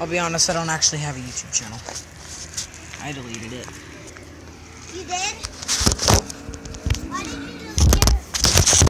I'll be honest, I don't actually have a YouTube channel. I deleted it. You did?